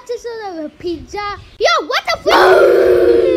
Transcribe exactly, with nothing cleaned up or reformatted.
what's this sort of a pizza? Yo, what the fuck?